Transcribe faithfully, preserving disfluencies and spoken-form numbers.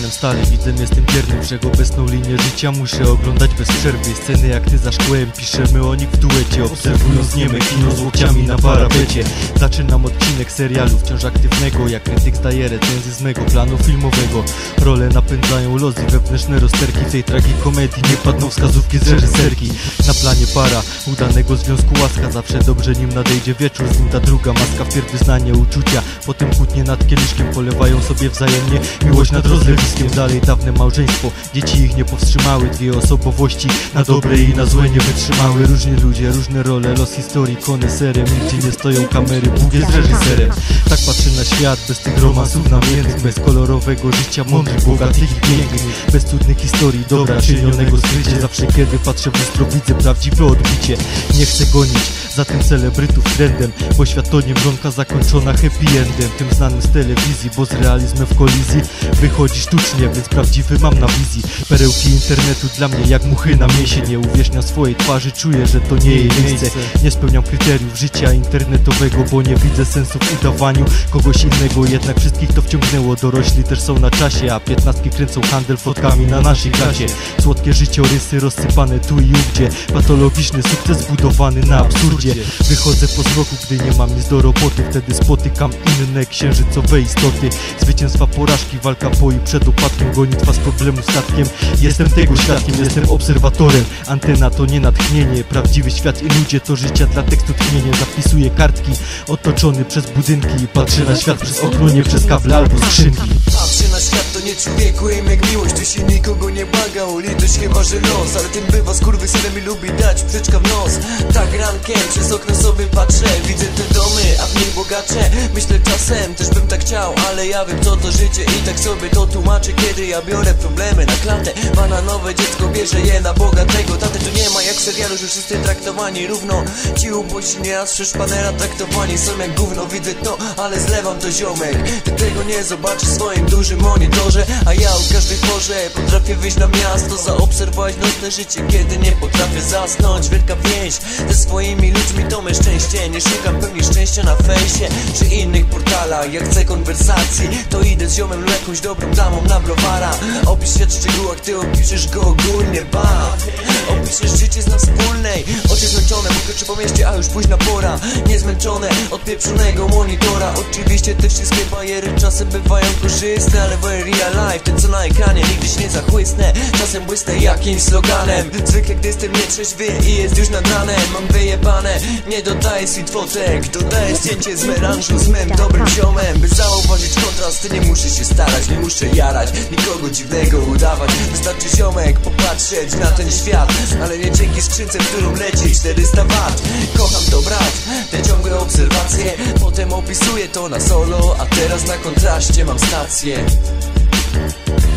panem stale widzę, jestem wiernym, wszechobecną linię życia muszę oglądać bez przerwy. Sceny jak ty za szkłem, piszemy o nich w duecie, obserwując nieme kino z łokciami na parapecie. Zaczynam odcinek serialu wciąż aktywnego, jak krytyk zdaje recenzję z mego planu filmowego. Role napędzają los i wewnętrzne rozterki, w tej tragikomedii nie padną wskazówki z reżyserki. Na planie para udanego związku łaska, zawsze dobrze nim nadejdzie wieczór, z nim ta druga maska. Wpierw wyznanie uczucia, potem kłótnie nad kieliszkiem, polewają sobie wzajemnie miłość nad rozlewiskiem. Dalej dawne małżeństwo, dzieci ich nie powstrzymały, dwie osobowości na dobre i na złe nie wytrzymały. Różni ludzie, różne role, los historii koneserem, nigdzie nie stoją kamery, Bóg jest reżyserem. Tak patrzę na świat, bez tych romansów namiętnych, bez kolorowego życia mądrych, bogatych i pięknych, bez cudnych historii dobra czynionego skrycie. Zawsze kiedy patrzę w lustro widzę prawdziwe odbicie. Nie chcę gonić za tym celebrytów trendem, bo świat to nie mrzonka zakończona happy endem, tym znanym z telewizji, bo z realizmem w kolizji wychodzi sztucznie, więc prawdziwy mam na wizji. Perełki internetu dla mnie jak muchy na mięsie, nie uwierzchnia swojej twarzy, czuję, że to nie jej miejsce. Nie spełniam kryteriów życia internetowego, bo nie widzę sensu w udawaniu kogoś innego. Jednak wszystkich to wciągnęło, dorośli też są na czasie, a piętnastki kręcą handel fotkami na naszej klasie. Słodkie życiorysy rozsypane tu i ówdzie, patologiczny sukces zbudowany na absurdzie. Wychodzę po zmroku, gdy nie mam nic do roboty, wtedy spotykam inne księżycowe istoty. Zwycięstwa, porażki, walka po i przed upadkiem, gonitwa z problemu statkiem. Jestem tego świadkiem, jestem obserwatorem. Antena to nie natchnienie, prawdziwy świat i ludzie to życia dla tekstu tchnienie. Zapisuję kartki, otoczony przez budynki i patrzę na świat przez okno, nie przez kable albo skrzynki. Patrzę na świat, to nie człowieku im jak miłość, tu się nikogo nie błaga o litość, chyba że los. Ale tym bywa, skurwysynem i lubi dać przyczka w nos. Tak rankiem przez okno sobie patrzę, widzę te domy, a w nich bogacze. Myślę czasem, też bym tak chciał, ale ja wiem co to życie i tak sobie to tłumaczę, kiedy ja biorę problemy na klatę. Bananowe dziecko bierze je na bogatego tatę. Tu nie ma jak w serialu, że wszyscy traktowani równo. Ci ubości nieraz przez szpanera traktowani są jak gówno. Widzę to, ale zlewam to ziomek. Ty tego nie zobaczysz w swoim dużym monitorze, a ja o każdej porze potrafię wyjść na miasto, zaobserwować nocne życie, kiedy nie potrafię zasnąć. Wielka więź ze swoimi ludźmi to me szczęście. Nie szukam pełni szczęścia na fejsie czy innych portalach. Jak chcę konwersacji, to idę z ziomem lub jakąś dobrą damą na browara. Opisz świat w szczegółach, ty opiszesz go ogólnie, ba. Opiszesz życie z nas wspólnej. Oczy zmęczone, bo po mieście, a już późna pora. Niezmęczone od pieprzonego monitora. Oczywiście te wszystkie bajery czasem bywają korzystne, ale w real life, ten co na ekranie, nigdy się nie zachłysnę. Czasem błysnę jakimś sloganem. Zwykle gdy jestem nietrzeźwy i jest już nad ranem, mam wyjebane, nie dodaję sweet fotek. Dodaję zdjęcie z melanżu z mym dobrym ziomem, by zauważyć kontrast. Nie muszę się starać, nie muszę jarać, nikogo dziwnego udawać. Wystarczy ziomek popatrzeć na ten świat, ale nie dzięki skrzynce, w którą leci czterysta wat. Kocham to brać, te ciągłe obserwacje, potem opisuję to na solo, a teraz na kontraście mam stację.